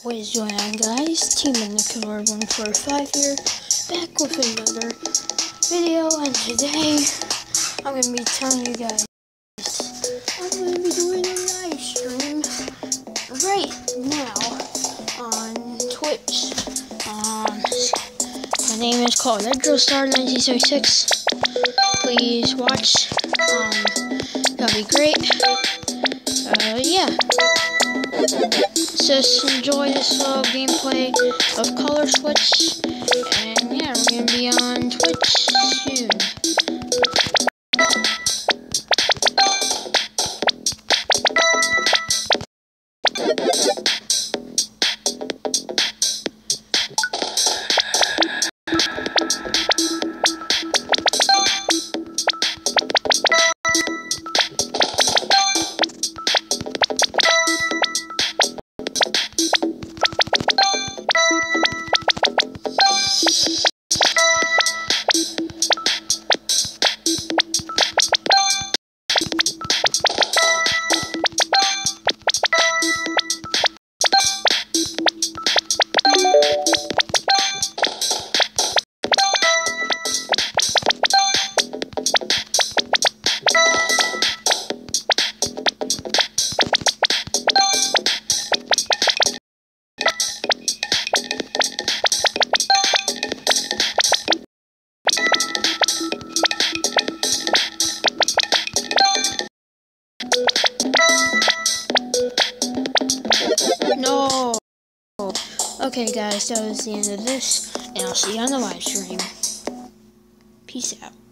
What is going on, guys? Team Nick145 here, back with another video, and today I'm going to be telling you guys I'm going to be doing a live stream right now on Twitch. My name is called EdgarStar1976. Please watch. That'll be great. Yeah. Just enjoy this little gameplay of Color Switch, and yeah, we're gonna be on Twitch soon. No! Okay guys, that was the end of this, and I'll see you on the live stream. Peace out.